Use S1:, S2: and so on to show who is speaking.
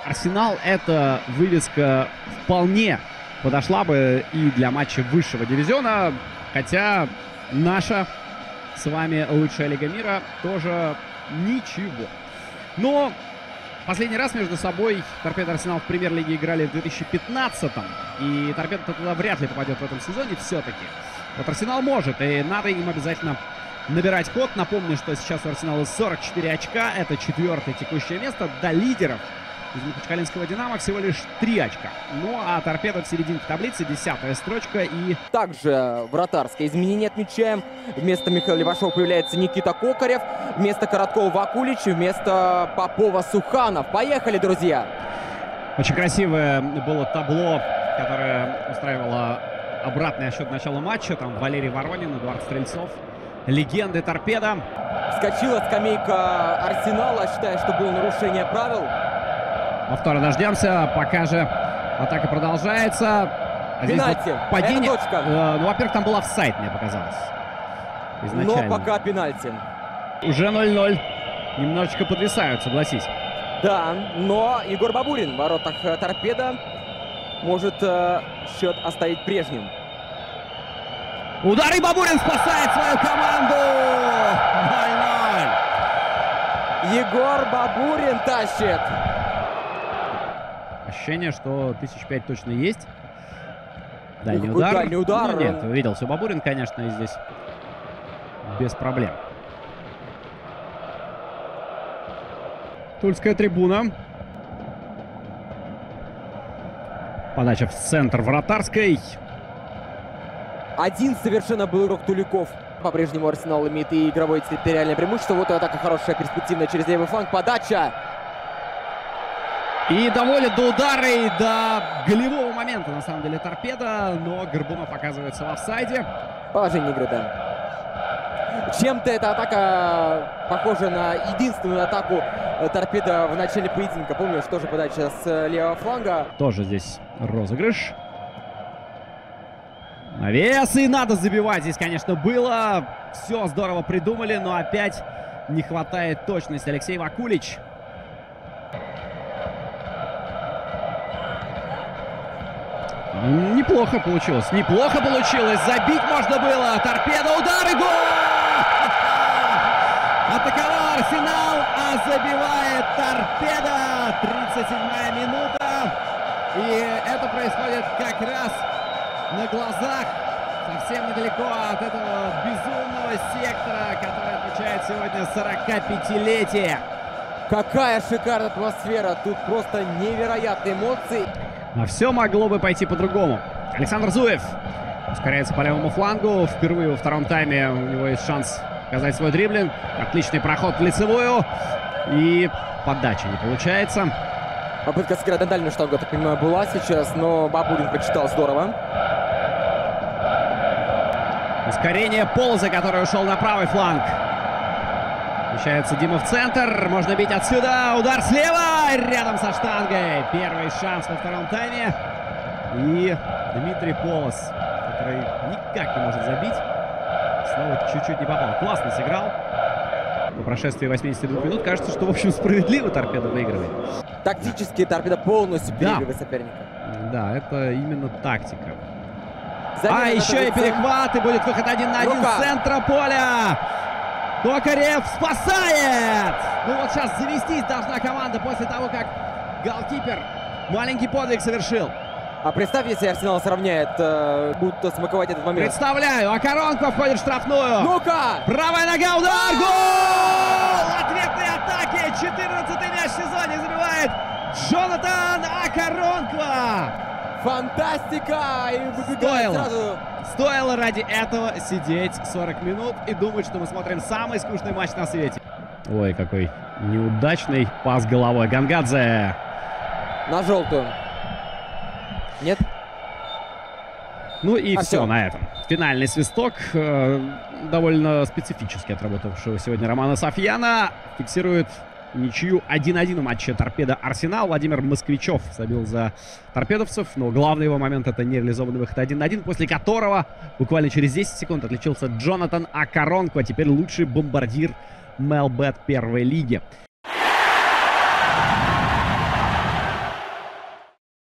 S1: Арсенал, эта вывеска вполне подошла бы и для матча высшего дивизиона, хотя наша с вами лучшая лига мира тоже ничего. Но последний раз между собой Торпедо и Арсенал в премьер-лиге играли в 2015-м, и Торпедо туда вряд ли попадет в этом сезоне все-таки. Вот Арсенал может, и надо им обязательно набирать ход. Напомню, что сейчас у Арсенала 44 очка, это 4-е текущее место. До лидеров из Махачкалинского «Динамо» всего лишь 3 очка. Ну а Торпедо в серединке таблицы, 10-я строчка. И
S2: также вратарское изменение отмечаем. Вместо Михаила Левашова появляется Никита Кокарев. Вместо Короткова Вакулич. Вместо Попова Суханов. Поехали, друзья!
S1: Очень красивое было табло, которое устраивало обратный отсчет начала матча. Там Валерий Воронин, Эдуард Стрельцов. Легенды Торпедо.
S2: Вскочила скамейка Арсенала, считая, что было нарушение правил.
S1: Повтора дождемся, пока же атака продолжается. А
S2: пенальти.
S1: Вот падение.
S2: Это точка.
S1: Ну, во-первых, там был офсайд, мне показалось. Изначально.
S2: Но пока пенальти.
S1: Уже 0-0. Немножечко подвисают, согласись.
S2: Да, но Егор Бабурин в воротах Торпедо может счет оставить прежним.
S1: Удар, и Бабурин спасает свою команду! 0-0.
S2: Егор Бабурин тащит.
S1: Ощущение, что 1005 точно есть. Дальний
S2: Какой
S1: удар.
S2: дальний удар?
S1: Ну, нет, видел все Бабурин, конечно, и здесь без проблем. Тульская трибуна. Подача в центр вратарской.
S2: Один совершенно был игрок Туликов. По-прежнему Арсенал имеет и игровое территориальное преимущество. Вот и атака хорошая, перспективная через левый фланг. Подача.
S1: И доводит до удара и до голевого момента, на самом деле, Торпедо. Но Горбунов оказывается в офсайде.
S2: Положение игры, да. Чем-то эта атака похожа на единственную атаку Торпедо в начале поединка. Помню, что же подача с левого фланга.
S1: Тоже здесь розыгрыш. Навес, и надо забивать. Здесь, конечно, было. Все здорово придумали, но опять не хватает точности. Алексей Вакулич. Неплохо получилось. Неплохо получилось. Забить можно было. Торпедо, удар и гол! Атаковал Арсенал, а забивает Торпедо. 37-я минута. И это происходит как раз на глазах, совсем недалеко от этого безумного сектора, который отмечает сегодня 45-летие.
S2: Какая шикарная атмосфера. Тут просто невероятные эмоции.
S1: Но все могло бы пойти по-другому. Александр Зуев ускоряется по левому флангу. Впервые во втором тайме у него есть шанс показать свой дриблинг. Отличный проход в лицевую. И подача не получается.
S2: Попытка сыграть на дальнюю штангу, я так понимаю, была сейчас, но Бабурин прочитал здорово.
S1: Ускорение Полоза, который ушел на правый фланг. Включается Дима в центр. Можно бить отсюда. Удар слева. Рядом со штангой. Первый шанс во втором тайме. И Дмитрий Полоз, который никак не может забить. Снова чуть-чуть не попал. Классно сыграл. По прошествии 82 минут кажется, что, в общем, справедливо Торпедо выигрывает.
S2: Тактически Торпедо полностью переигрывает соперника.
S1: Да, это именно тактика.
S2: Замена
S1: еще и перехват, и будет выход 1 на 1 с центра поля. Кокарев спасает! Ну вот сейчас завестись должна команда после того, как голкипер маленький подвиг совершил.
S2: А представь, если Арсенал сравняет, будут смаковать этот момент.
S1: Представляю, а Коронко входит в штрафную.
S2: Ну-ка!
S1: Правая нога, удар, гол! Ответные атаки, 14-й мяч в сезоне забивает Джонатан Акаронква.
S2: Фантастика! И
S1: Стоило ради этого сидеть 40 минут и думать, что мы смотрим самый скучный матч на свете. Ой, какой неудачный пас головой. Гангадзе.
S2: На желтую. Нет?
S1: Ну и все на этом. Финальный свисток довольно специфически отработавшего сегодня Романа Софьяна фиксирует ничью 1-1 в матче Торпедо-Арсенал. Владимир Москвичев забил за торпедовцев, но главный его момент — это нереализованный выход 1-1, после которого буквально через 10 секунд отличился Джонатан Акаронква, теперь лучший бомбардир МЛБ первой лиги.